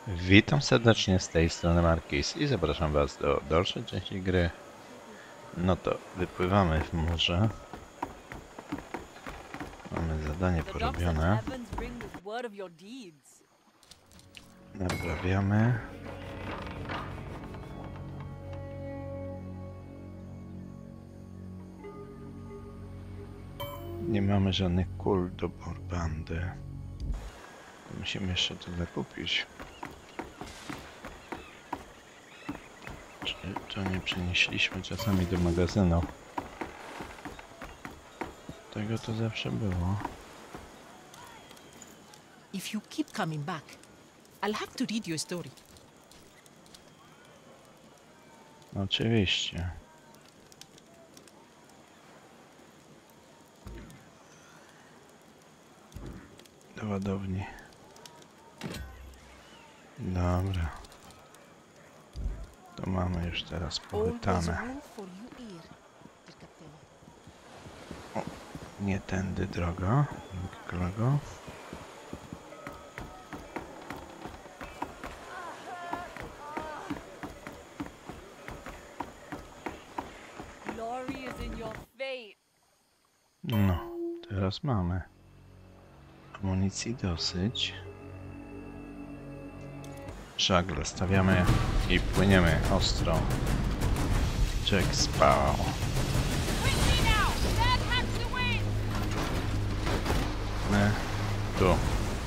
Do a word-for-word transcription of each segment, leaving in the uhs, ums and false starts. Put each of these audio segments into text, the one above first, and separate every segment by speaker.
Speaker 1: Witam serdecznie z tej strony Marquis i zapraszam Was do dalszej części gry. No to wypływamy w morze. Mamy zadanie porobione. Naprawiamy. Nie mamy żadnych kul do borbandy. Musimy jeszcze tyle kupić. Czy to nie przenieśliśmy czasami do magazynu? Tego to zawsze było.
Speaker 2: If you keep coming back, I'll have to read you a story.
Speaker 1: Oczywiście. Do ładowni. Dobra. To mamy już teraz powytane. O, nie tędy droga, kolego. No, teraz mamy. Amunicji dosyć. Żagle stawiamy i płyniemy ostro. Jack Sparrow. My tu.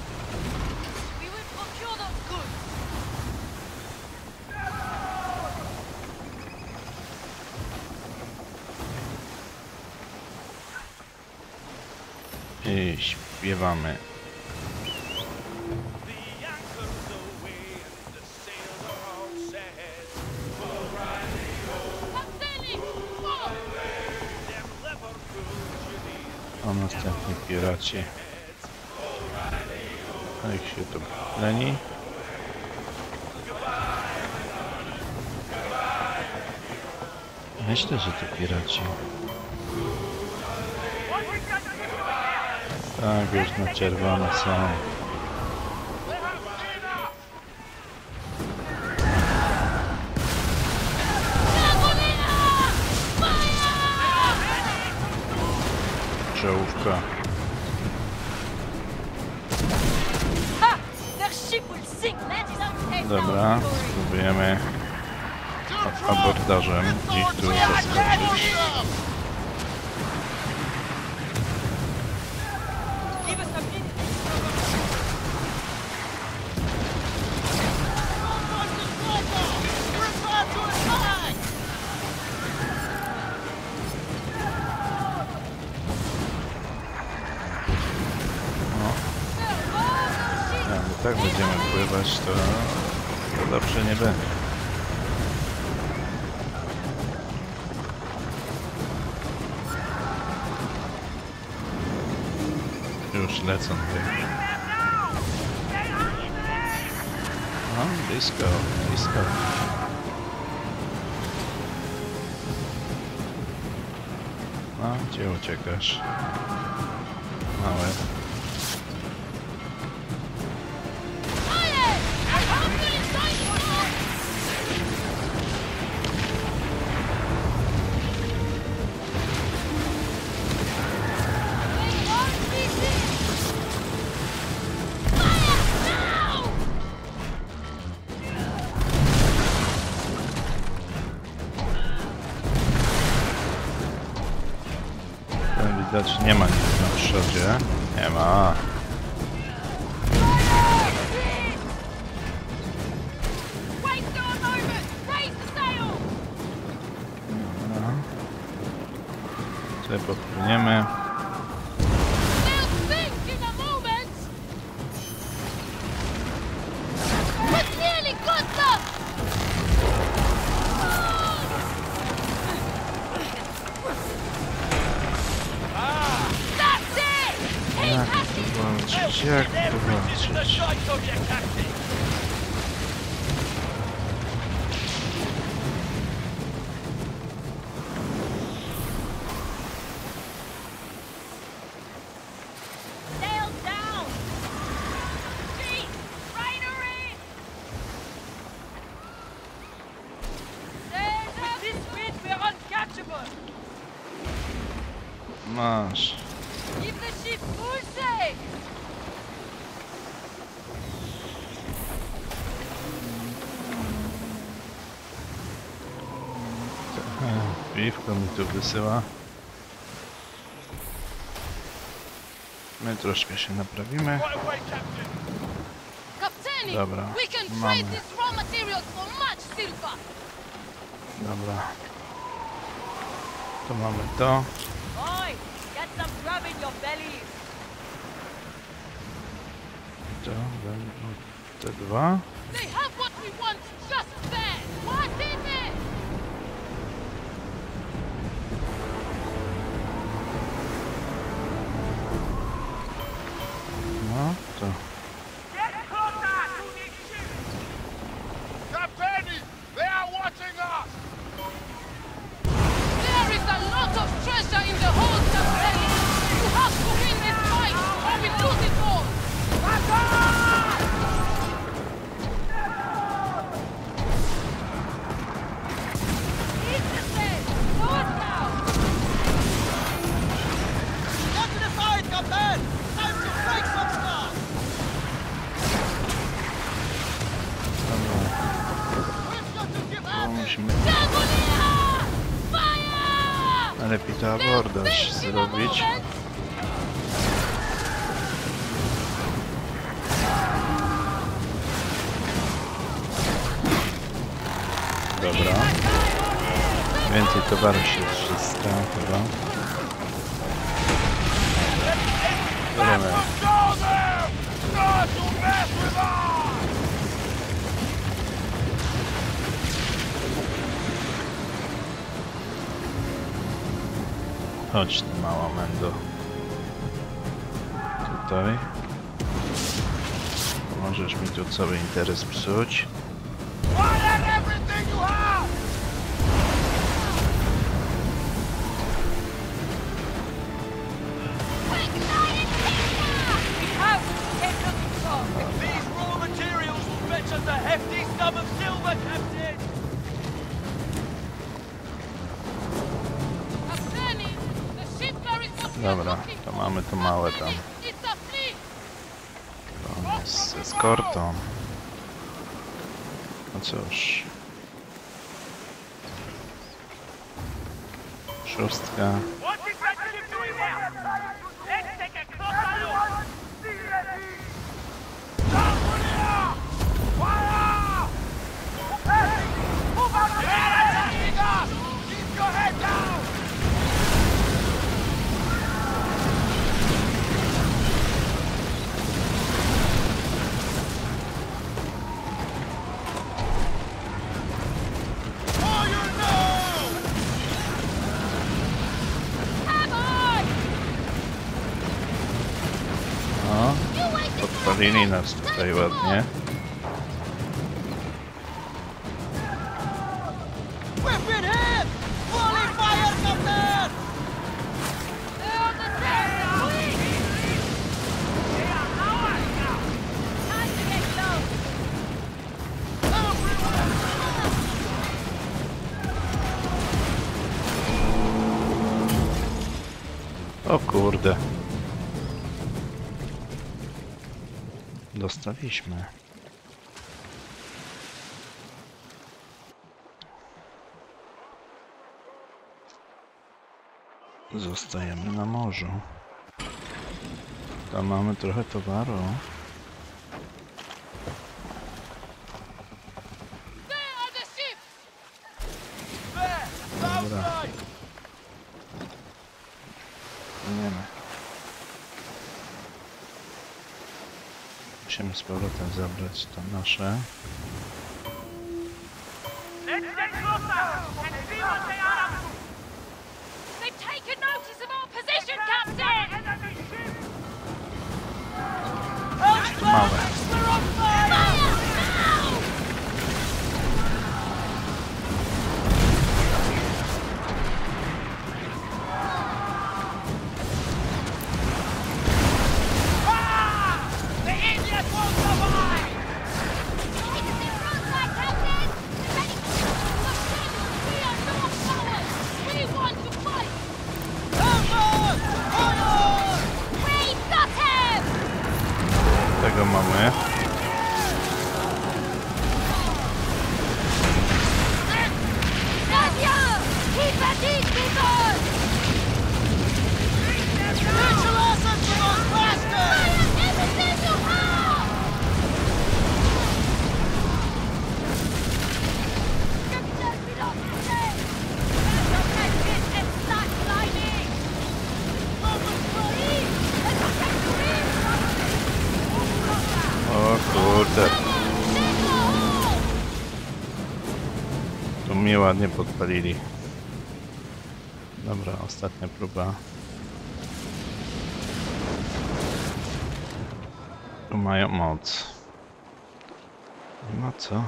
Speaker 1: I śpiewamy. O, następni piraci. A ich się tu leni. Myślę, że to piraci. Tak, już na czerwono są. Czołówka. Dobra, spróbujemy abordażem ich tu zaskoczyć. Tak będziemy pływać, to, to dobrze nie będzie. Już lecą tutaj. No, blisko, blisko. No, gdzie uciekasz? Małe. Widać, nie ma nic na przodzie. Nie ma. Dobra. Tutaj popłyniemy. Jak to włączyć? Masz.
Speaker 3: Keep the ship full sail!
Speaker 1: Piwko mi tu wysyła. My troszkę się naprawimy.
Speaker 3: Kapteni,
Speaker 1: Dobra,
Speaker 3: we can trade
Speaker 1: mamy.
Speaker 3: this raw materials for much silver!
Speaker 1: Dobra. Tu mamy to.
Speaker 3: Oi, get some grub in your bellies!
Speaker 1: To będą te dwa.
Speaker 3: They have what we want just there! What is it?
Speaker 1: No to.
Speaker 4: Get closer to the ship! Captain, they are watching us!
Speaker 3: There is a lot of treasure in the hold, Kapteni! You have to win this fight, or we lose it all! Eat the same! Forward now!
Speaker 5: Get to the side, Captain! Time to break some stuff! We've got to give
Speaker 1: To
Speaker 5: up!
Speaker 1: musimy
Speaker 3: Jagulia! Fire!
Speaker 1: lepiej to abordaż zrobić. Dobra. Więcej towaru się zyska chyba. Zobaczymy.
Speaker 4: Show them! Not to mess with us!
Speaker 1: Chodź ty mała mendo. Tutaj. Możesz mi tu cały interes psuć.
Speaker 4: Fire everything you have!
Speaker 3: We have taken control!
Speaker 5: These raw materials will fetch us a hefty sum of silver, Captain!
Speaker 3: Kapteni, the ship carries what we are
Speaker 1: Dobra,
Speaker 3: looking
Speaker 1: to
Speaker 3: for.
Speaker 1: mamy to małe tam.
Speaker 3: Kapteni, it's a fleet!
Speaker 1: To on jest z eskortą. No cóż. Szóstka.
Speaker 4: What is that ship doing there? Let's take a closer look! Jagulia! Fire! Move out! They're attacking us! Keep your head down! Oh, you know!
Speaker 1: O, podpalili nas tutaj ładnie.
Speaker 5: We've been hit! Volley fire, Captain!
Speaker 3: They're on the deck! Quick!
Speaker 4: They are ours now!
Speaker 3: Time to get low!
Speaker 1: O kurde. Dostaliśmy. Zostajemy na morzu. Tam mamy trochę towaru.
Speaker 3: There are the ships!
Speaker 5: There!
Speaker 1: Dobra.
Speaker 5: Outside!
Speaker 1: Płyniemy. Musimy z powrotem zabrać to nasze.
Speaker 4: Let's get closer and see what they are up to!
Speaker 3: They've taken notice of our position, Captain!
Speaker 4: Enemy ship!
Speaker 1: To małe.
Speaker 5: We're on fire!
Speaker 3: Fire! Now!
Speaker 4: Ah! The Indians won't survive!
Speaker 3: We are not cowards! We want to fight!
Speaker 5: Help us!
Speaker 1: mnie ładnie podpalili. Dobra, ostatnia próba. Tu mają moc. Nie ma co.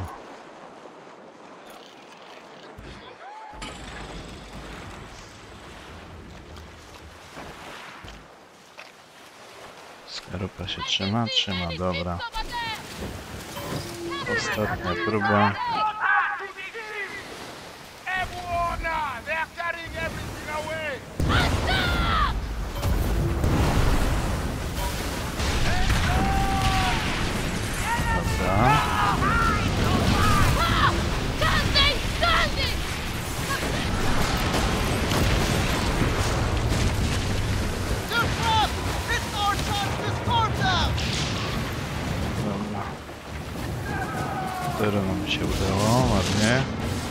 Speaker 1: Skarupa się trzyma, trzyma, dobra. Ostatnia próba.
Speaker 4: They're carrying everything away!
Speaker 1: Dobra.
Speaker 3: Standing! Standing!
Speaker 5: They're trapped! It's our chance to storm them!
Speaker 1: Dobra. Teraz nam się udało, ładnie.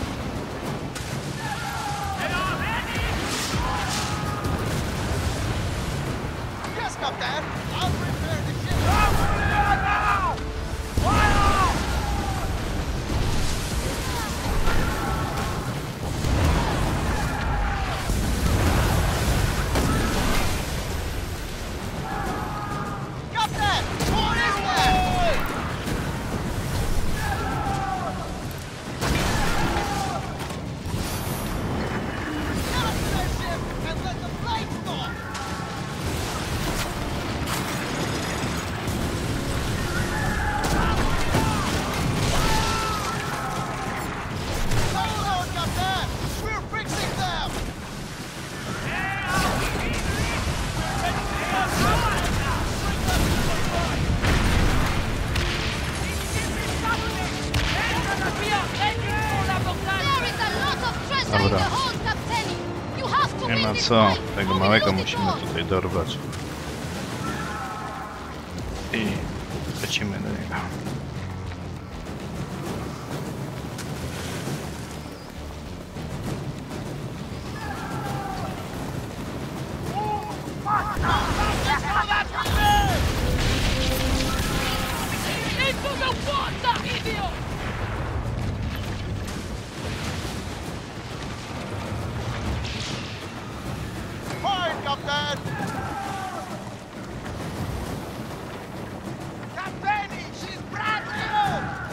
Speaker 5: Yes, Captain! I'll prepare the ship!
Speaker 4: Now! Fire!
Speaker 5: Captain! What is that? Get up to their ship and let the flames go! Hold on, Captain! We're fixing them!
Speaker 3: There is a lot of treasure in
Speaker 1: Dobra.
Speaker 3: the hold, Captain. You have to
Speaker 1: Nie
Speaker 3: win
Speaker 1: ma
Speaker 3: this
Speaker 1: co.
Speaker 3: fight.
Speaker 1: Tego
Speaker 3: or we
Speaker 1: małego
Speaker 3: lose it
Speaker 1: musimy
Speaker 3: all.
Speaker 1: tutaj dorwać. I lecimy do niego.
Speaker 3: Into the water, idiot!
Speaker 5: Fine, Captain!
Speaker 4: Captain, she's brand new!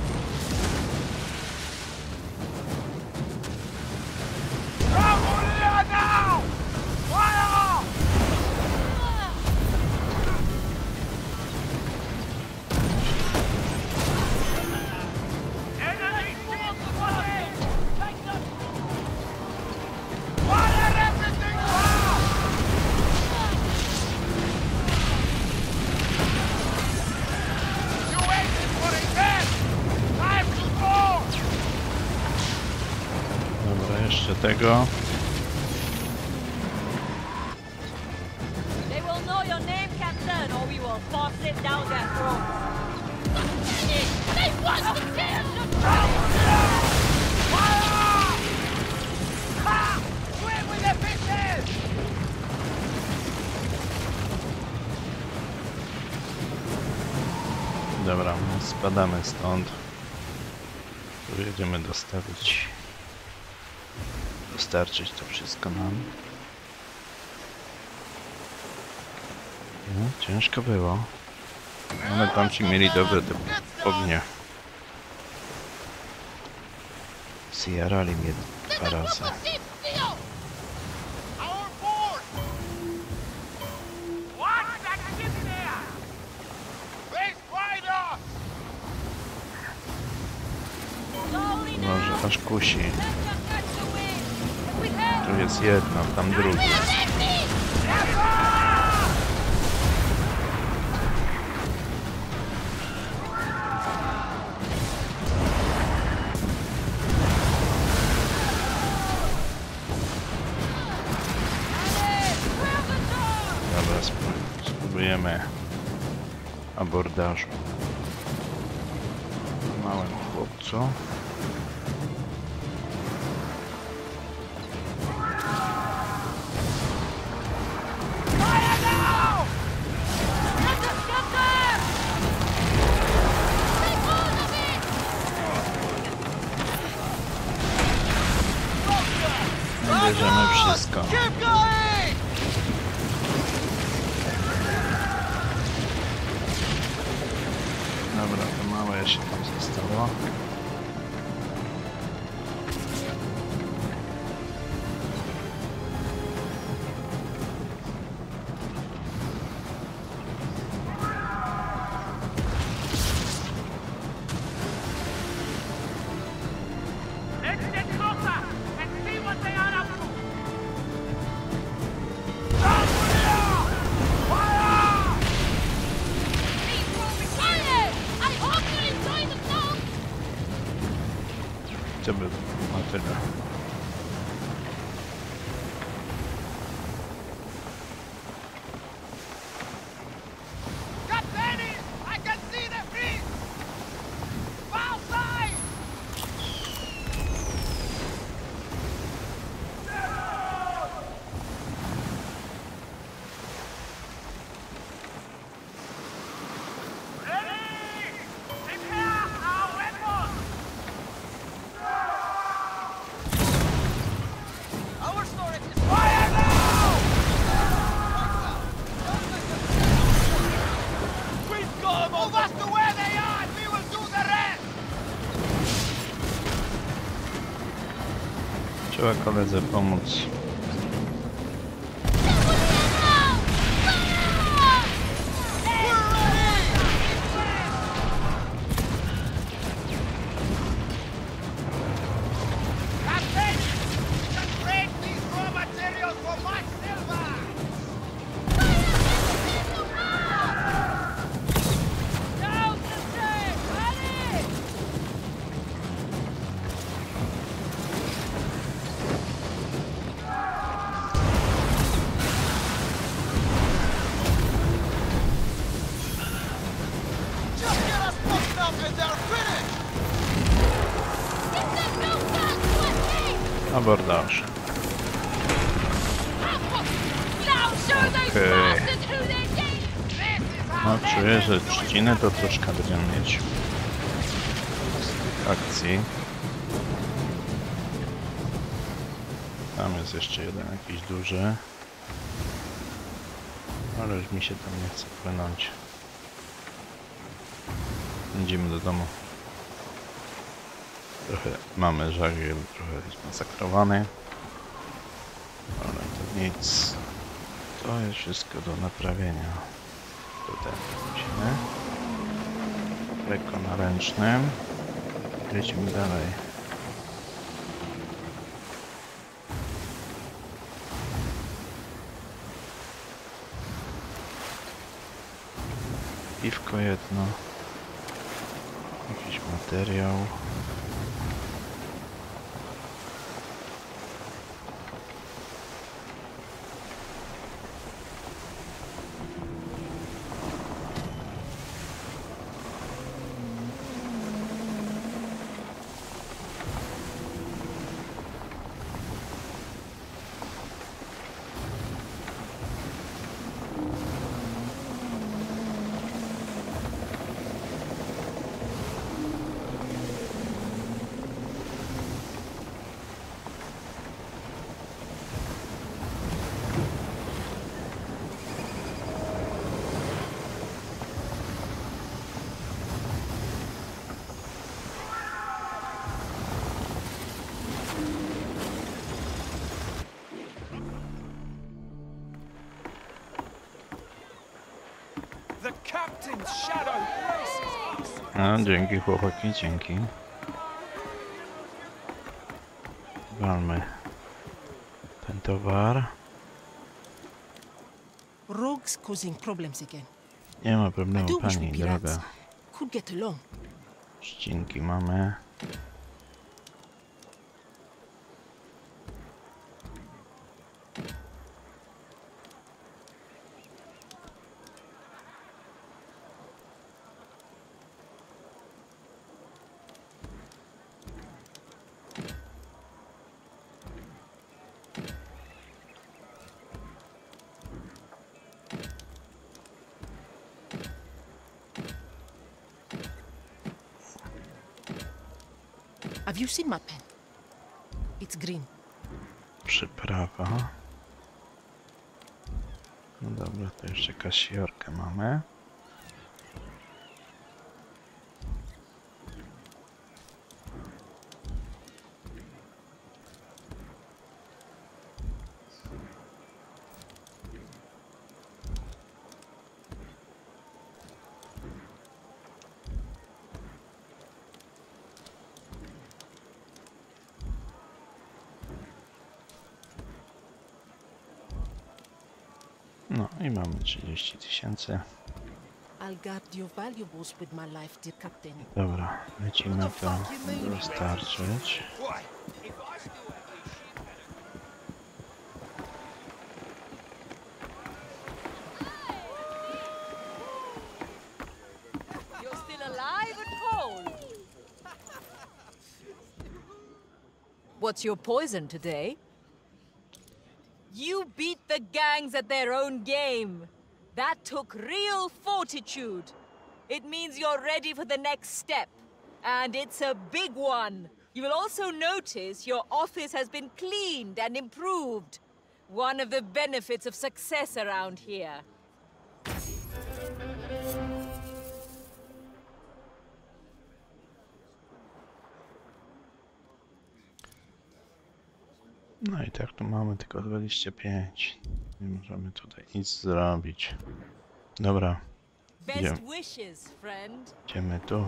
Speaker 4: Bravo, now! Fire! Enemy team spotted! Fire everything now! You waited for it then! Time to go!
Speaker 1: Dobra, jeszcze tego.
Speaker 6: They will know your name, Captain, or we will force it down their throats.
Speaker 3: They want to kill the
Speaker 4: Fire! Ha! Swim with the fishes!
Speaker 1: Dobra, spadamy stąd. Tu jedziemy dostawić. Dostarczyć to wszystko nam. No, ciężko było. Ale tam ci mieli dobre te ognie. Zjarali mnie dwa razy.
Speaker 4: Our board! Watch that ship there! They spied us!
Speaker 6: Slowly
Speaker 1: Może
Speaker 6: now.
Speaker 1: aż kusi.
Speaker 6: Let them catch the wind. If we help,
Speaker 1: Tu jest jedno, tam drugie. Dobra, spró- spróbujemy abordażu. Małym chłopcu. bierzemy wszystko.
Speaker 5: Keep going!
Speaker 1: Dobra, to małe jeszcze tam zostało.
Speaker 4: Let's get closer and see what they are up to.
Speaker 3: Please will be quiet! I hope you enjoy the song!
Speaker 1: Co by na tyle.
Speaker 4: Captain, I can see the fleet. Foul side. Ready! Prepare our weapons!
Speaker 5: Our storage is
Speaker 4: Fire now!
Speaker 5: We've got them on
Speaker 4: Move us to where they are and we will do the rest!
Speaker 1: Trzeba koledze pomóc.
Speaker 4: Captain! We can trade these raw materials for much silver!
Speaker 6: Down the stairs! Ready!
Speaker 5: Just get us booked up and they're finished!
Speaker 3: Get them moved back quickly!
Speaker 1: Abordaż.
Speaker 3: Now show those
Speaker 1: Okej.
Speaker 3: bastards who they're getting!
Speaker 4: This is
Speaker 1: No
Speaker 4: how
Speaker 1: czuję, że trzcinę to troszkę będziemy mieć akcji. Tam jest jeszcze jeden jakiś duży. Ale już mi się tam nie chce płynąć. Idziemy do domu. Trochę mamy żagiel, trochę jest masakrowany. Ale to nic. To jest wszystko do naprawienia. Tutaj musimy. Lekko na ręcznym. Lecimy dalej. Piwko jedno. Jakiś materiał.
Speaker 5: The captain's shadow braces us!
Speaker 1: No, dzięki chłopaki, dzięki. Walmy ten towar.
Speaker 2: Rogues causing problems again.
Speaker 1: Nie ma
Speaker 2: I
Speaker 1: problemu,
Speaker 2: do wish we
Speaker 1: pani
Speaker 2: pirates
Speaker 1: droga.
Speaker 2: could get along.
Speaker 1: Ścinki mamy.
Speaker 2: Have you seen my pen? It's green.
Speaker 1: przyprawa. No dobra, to jeszcze kasiorkę mamy. No i mamy trzydzieści tysięcy.
Speaker 2: I'll guard your valuables with my life, dear captain.
Speaker 1: Dobra, lecimy to dostarczyć.
Speaker 6: You're still alive and cold. What's your poison today? You beat the gangs at their own game. That took real fortitude. It means you're ready for the next step. And it's a big one. You will also notice your office has been cleaned and improved. One of the benefits of success around here.
Speaker 1: No i tak, tu mamy tylko dwadzieścia pięć. Nie możemy tutaj nic zrobić. Dobra,
Speaker 6: Best
Speaker 1: idziemy,
Speaker 6: wishes, friend.
Speaker 1: idziemy tu.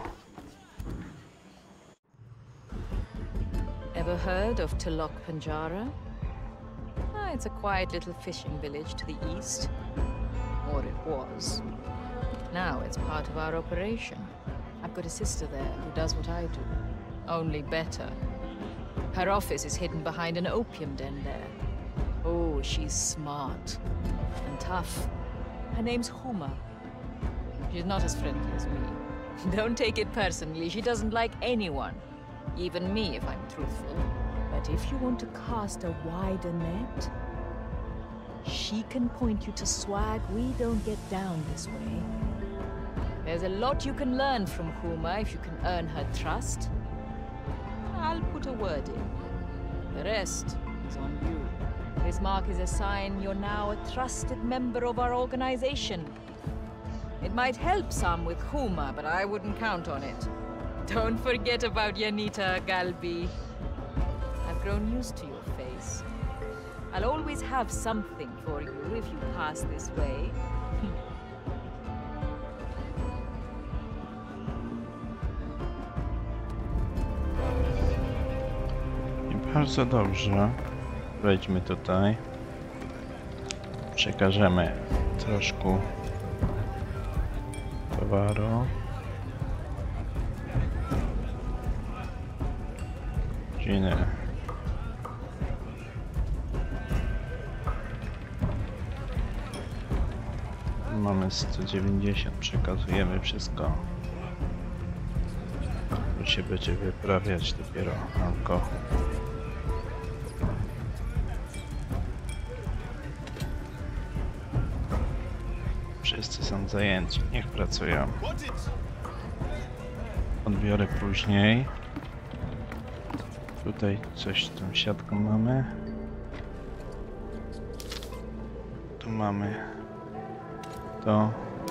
Speaker 7: Ever heard of Tilok Panjara? Ah, it's a quiet little fishing village to the east. Or it was. Now it's part of our operation. I've got a sister there who does what I do, only better. Her office is hidden behind an opium den there. Oh, she's smart and tough. Her name's Huma. She's not as friendly as me. Don't take it personally, she doesn't like anyone. Even me, if I'm truthful. But if you want to cast a wider net, she can point you to swag we don't get down this way. There's a lot you can learn from Huma if you can earn her trust. I'll put a word in. The rest is on you. This mark is a sign you're now a trusted member of our organization. It might help some with Huma, but I wouldn't count on it. Don't forget about Yanita, Galbi. I've grown used to your face. I'll always have something for you if you pass this way.
Speaker 1: I bardzo dobrze. Wejdźmy tutaj. Przekażemy troszkę towaru. Dziny. Mamy sto dziewięćdziesiąt, przekazujemy wszystko. Tu się będzie wyprawiać dopiero alkohol. Wszyscy są zajęci, niech pracują. Odbiorę później. Tutaj coś z tą siatką mamy. Tu mamy to.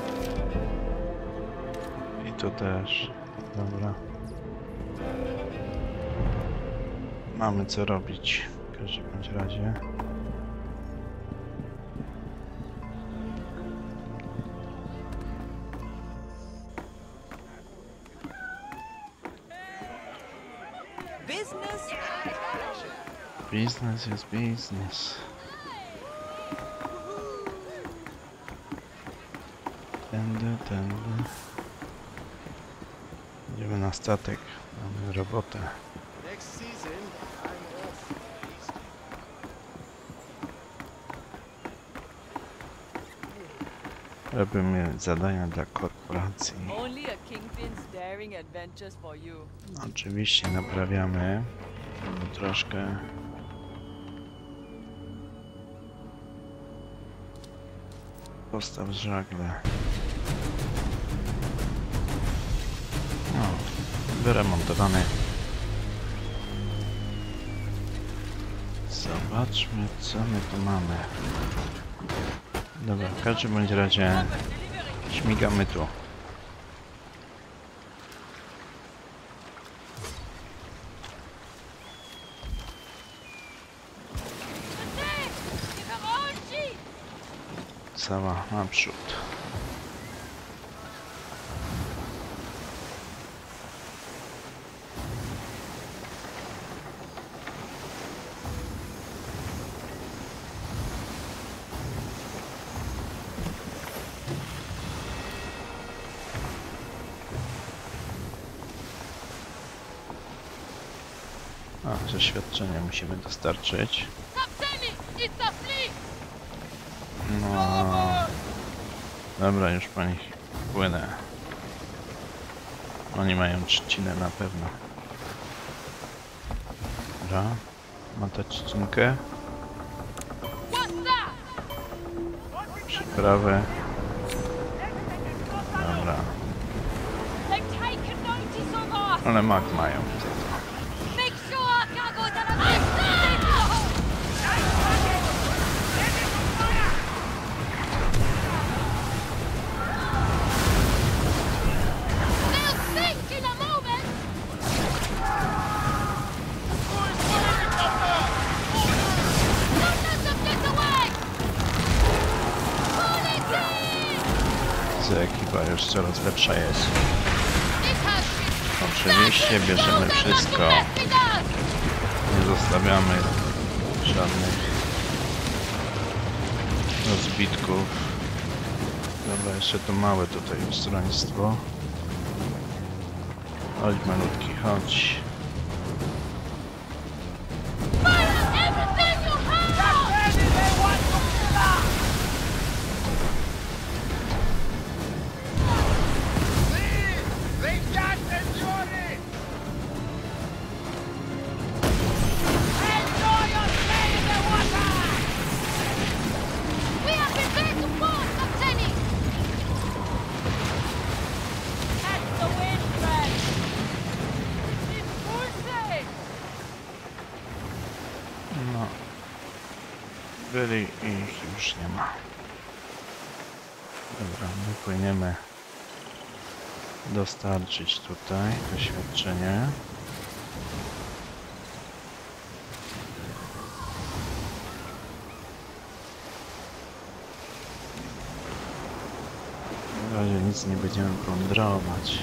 Speaker 1: I to też. Dobra. Mamy co robić w każdym bądź razie. Business is business. Tędy, tędy. Idziemy na statek. Mamy robotę. Robimy zadania dla korporacji.
Speaker 6: Only a kingpin's daring adventures for you.
Speaker 1: Oczywiście naprawiamy troszkę. Postaw żagle. No, wyremontowany. So. Zobaczmy, co my tu mamy. Dobra, w każdym bądź razie śmigamy tu. Cała naprzód. A, zaświadczenie musimy dostarczyć. No. Dobra, już po nich płynę. Oni mają trzcinę na pewno. Dobra. Ma ta trzcinkę. Przyprawę. Dobra. Ale mak mają. Ekipa już coraz lepsza jest. Oczywiście bierzemy wszystko. Nie zostawiamy żadnych rozbitków. Dobra, jeszcze to małe tutaj ustroństwo. Chodź malutki, chodź. Byli i ich już nie ma. Dobra, my płyniemy dostarczyć tutaj doświadczenie. Na razie nic nie będziemy plądrować.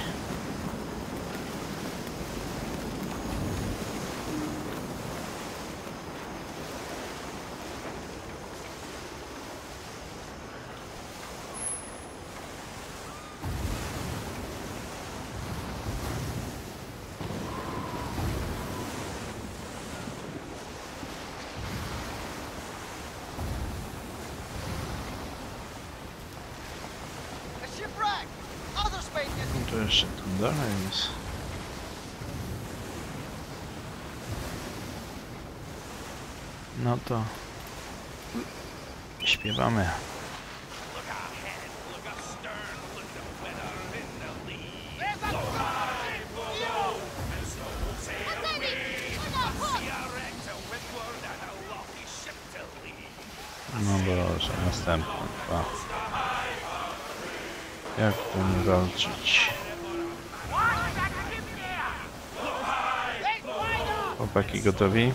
Speaker 1: To jeszcze tu dalej jest. No to śpiewamy. No Boże, następny. Dwa. Jak tu nie walczyć? Chłopaki gotowi?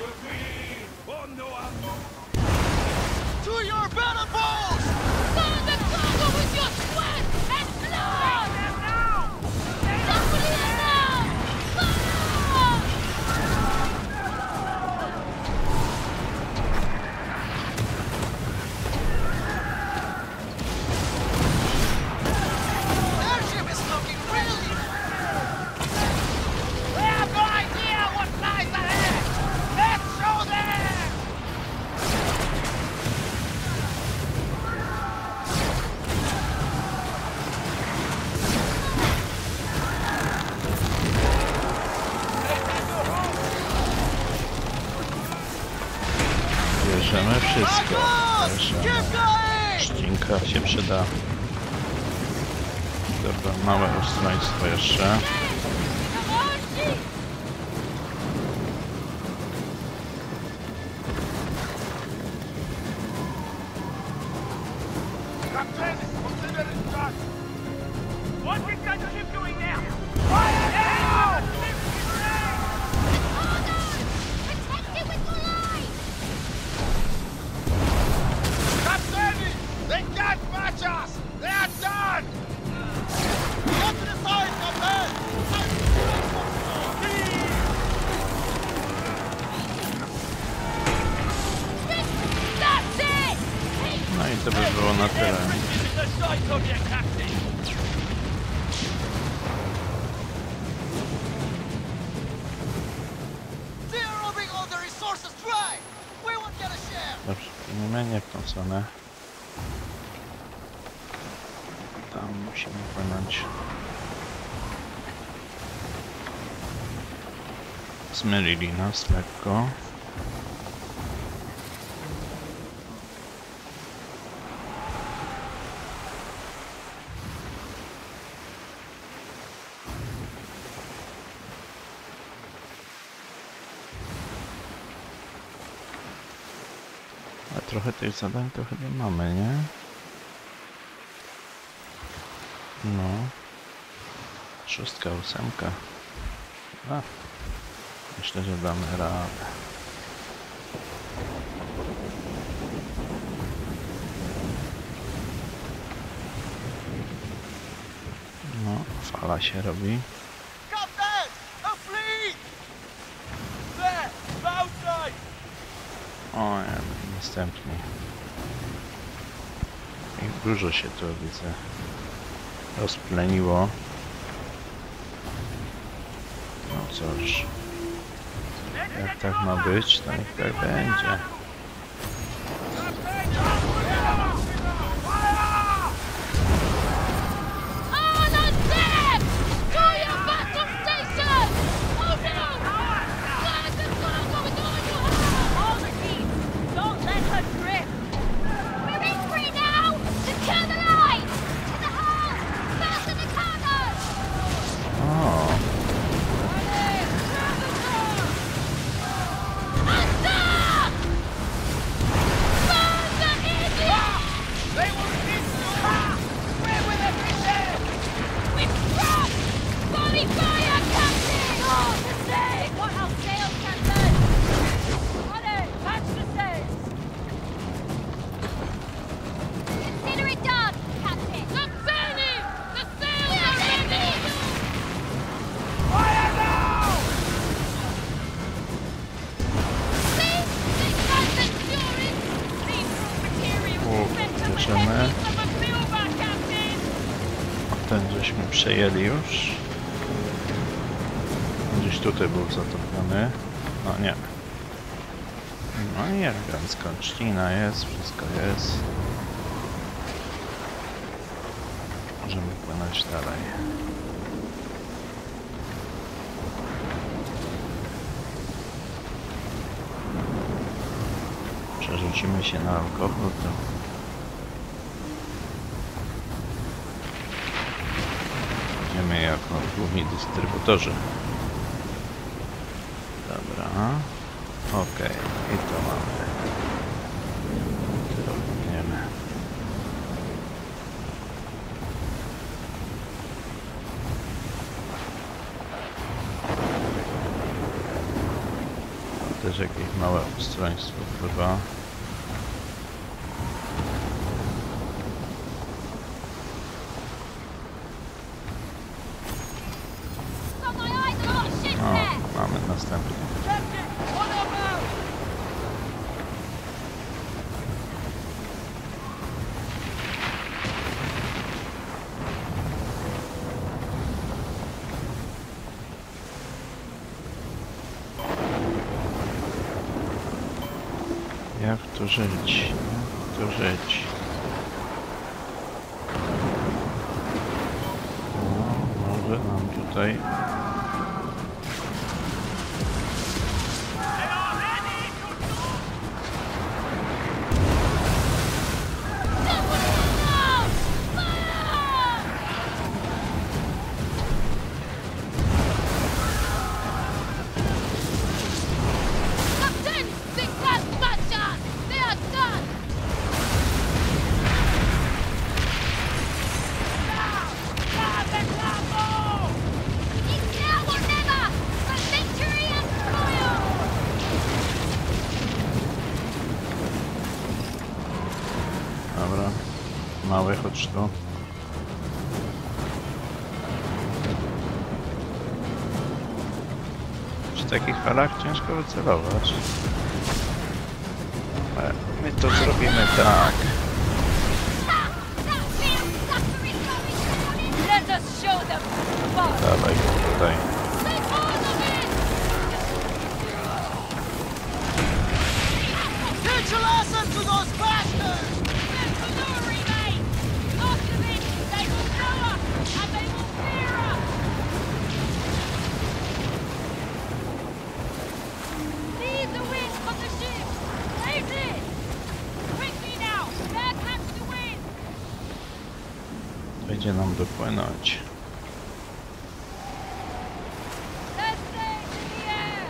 Speaker 1: Bierzemy wszystko. Bierzemy. Trzcinka się przyda. Dobra, małe ustroństwo jeszcze. na tyle.
Speaker 5: The sight of you, Captain!
Speaker 4: They're rubbing all the resources dry! We won't get a share!
Speaker 1: Dobrze, płyniemy nie w tą stronę. Tam musimy płynąć. Zmylili nas lekko. A trochę tych zadań to chyba mamy, nie? No. Szóstka, ósemka. A. Myślę, że damy radę. No, fala się robi.
Speaker 4: Captain! A fleet!
Speaker 5: There! Outside!
Speaker 1: O, ja, następnie. Ich dużo się tu widzę rozpleniło. No cóż. Jak tak ma być, to niech tak będzie.
Speaker 3: On on deck! To your battle station! Oh no! Guys, it's gonna go with all you have!
Speaker 6: All the team, don't let her drift.
Speaker 3: We're in free now! Secure the line! To the hull! Fasten the cargo!
Speaker 1: O,
Speaker 3: Stop! Burn the idiot!
Speaker 4: They will hit you! Where will they be there?
Speaker 3: We've struck! Body fire, Captain! Oh, the sail!
Speaker 6: What our sails, Captain? Order, patch the sails.
Speaker 3: Consider it done, Captain! The burning! The sails are ready!
Speaker 4: Fire now!
Speaker 3: See? They got the fury! These materials
Speaker 1: O,
Speaker 3: better with
Speaker 1: bierzemy.
Speaker 3: the heat of a silver, Captain!
Speaker 1: a ten żeśmy przejęli już. Gdzieś tutaj był zatopiony. No nie. No i elegancko. Trzcina jest, wszystko jest. Możemy płynąć dalej. Przerzucimy się na alkohol, to będziemy jako główni dystrybutorzy. Dobra. Okej. I to mamy. Płyniemy. Też jakieś małe ustroństwo chyba.
Speaker 3: Got my eyes on a lot of ships
Speaker 1: O,
Speaker 3: there!
Speaker 1: mamy następny.
Speaker 5: Captain! On our bow!
Speaker 1: Jak tu żyć? Jak tu żyć? No, może nam tutaj...
Speaker 3: Captain! Big blast matches! They are done! It's now or never! For victory and spoil!
Speaker 1: Dobra. Mały, chodź tu. Przy takich falach ciężko wycelować. Ale my to zrobimy tak.
Speaker 6: show them fun.
Speaker 1: Dawaj tutaj.
Speaker 3: Take hold of it!
Speaker 5: Get your ass into those bastards!
Speaker 3: There's Kaluri, mate! After this, they will know us, and they will fear us! Lead the wind from the ship! Save it! Quickly now! There catch the wind!
Speaker 1: Będzie nam dopłynąć.
Speaker 3: Let's sail in the air!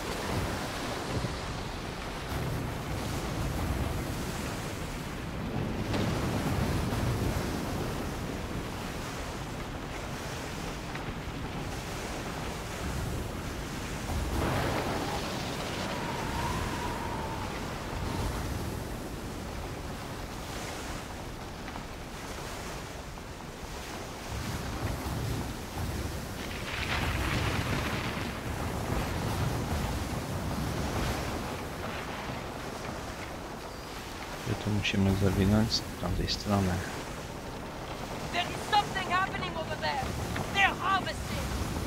Speaker 1: Gdzie tu musimy zawinąć? Z tamtej strony.
Speaker 6: There is something happening over there. They're harvesting.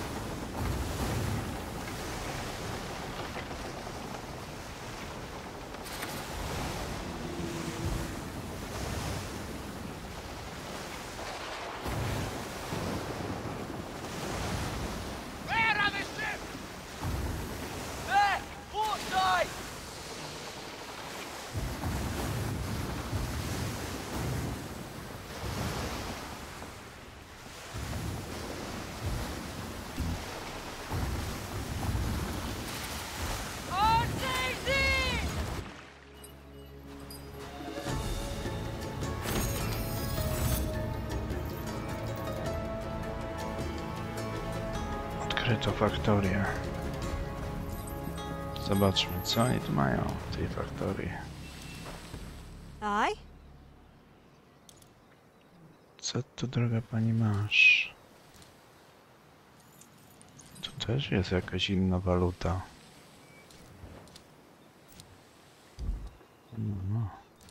Speaker 4: Where are the ships?
Speaker 5: There! Port side!
Speaker 6: On Daisy!
Speaker 1: Odkryto faktorię. Zobaczmy, co oni tu mają w tej faktorii.
Speaker 6: Aye?
Speaker 1: Co tu, droga pani, masz? Tu też jest jakaś inna waluta. No.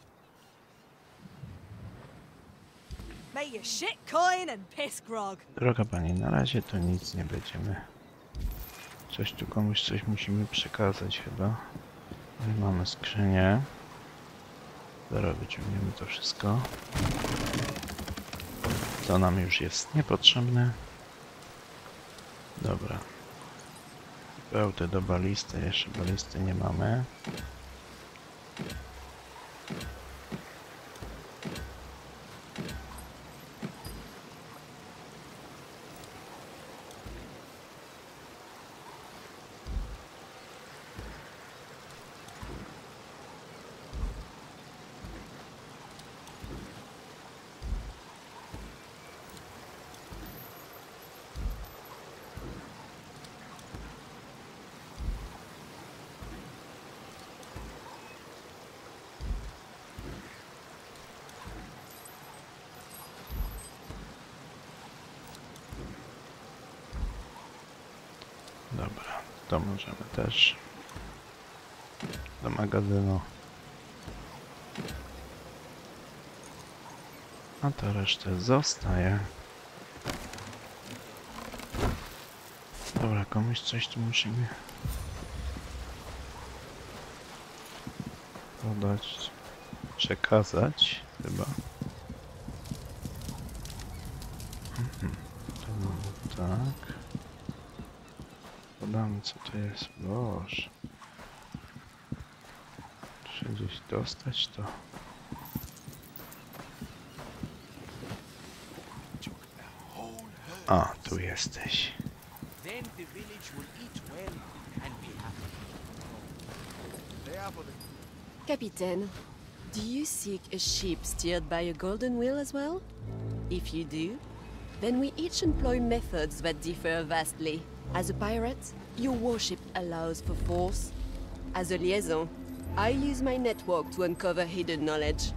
Speaker 6: May you shit coin and piss grog.
Speaker 1: Droga pani, na razie to nic nie będziemy. Coś tu komuś coś musimy przekazać chyba. No i mamy skrzynię. Zaraz wyciągniemy to wszystko. Co nam już jest niepotrzebne. Dobra. Bełty do balisty, jeszcze balisty nie mamy. Dobra, to możemy też do magazynu. A to resztę zostaje. Dobra, komuś coś tu musimy podać, przekazać chyba. Mhm. To mamy tak. Podamy, co to jest. Boże. Czy gdzieś dostać to? A, tu jesteś.
Speaker 4: Then the village will eat well and be happy. They are for the
Speaker 8: Capitaine, do you seek a ship steered by a golden wheel as well? If you do, then we each employ methods that differ vastly. As a pirate, your warship allows for force. As a liaison, I use my network to uncover hidden knowledge.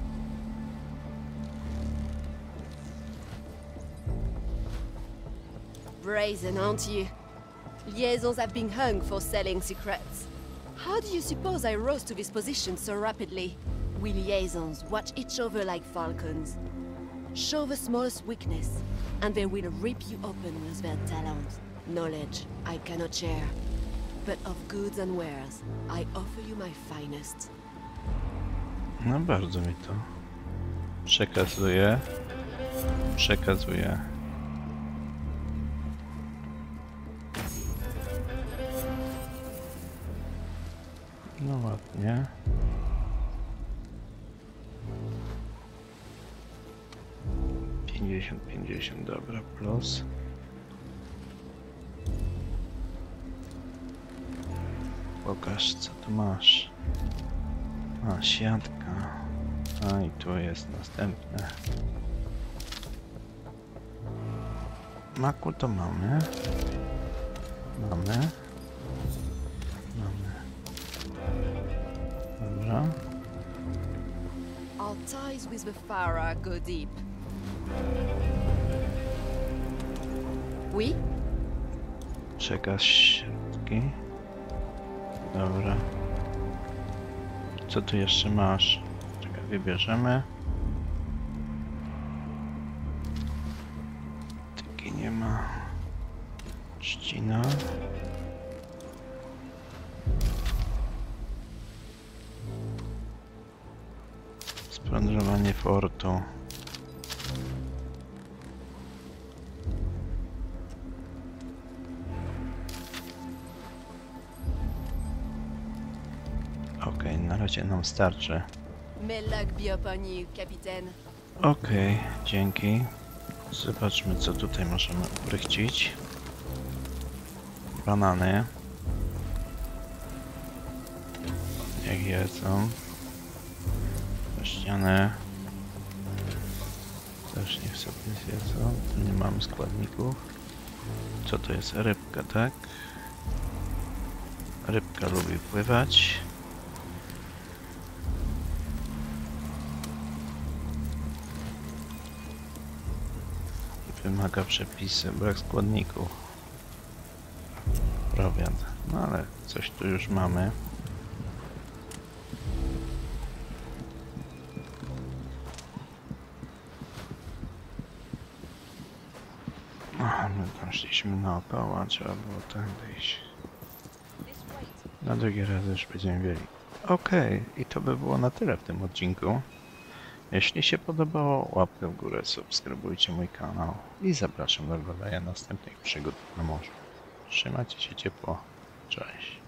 Speaker 8: Brazen, aren't you? Liaisons have been hung for selling secrets. How do you suppose I rose to this position so rapidly? We liaisons watch each other like falcons. Show the smallest weakness, and they will rip you open with their talent. Knowledge I cannot share, but of goods and wares, I offer you my finest.
Speaker 1: No bardzo mi to przekazuje. Przekazuje. No ładnie. pięćdziesiąt, pięćdziesiąt, dobra, plus. Pokaż, co tu masz. A, siatka. A, i tu jest następne. Maku to mamy. Mamy. Mamy. Dobra.
Speaker 8: Our ties with the Farah go deep. Oui?
Speaker 1: Przekaz środki. Dobra. Co tu jeszcze masz? Czekaj, wybierzemy. Taki nie ma. Trzcina. Splądrowanie fortu. Okej, na razie nam starczy.
Speaker 8: May luck be upon you, Capitaine.
Speaker 1: Okej, dzięki. Zobaczmy, co tutaj możemy uprychcić. Banany. Jak jedzą. Ściany. Też niech sobie zjedzą. Tu nie mamy składników. Co to jest? Rybka, tak? Rybka lubi pływać. Wymaga przepisy, brak składników. Prowiant. No ale coś tu już mamy. Aha, my tam szliśmy naokoło, trzeba było tędy iść. Na drugi raz już będziemy mieli. Okej, i to by było na tyle w tym odcinku. Jeśli się podobało, łapkę w górę, subskrybujcie mój kanał i zapraszam do oglądania następnych przygód na morzu. Trzymajcie się ciepło, cześć.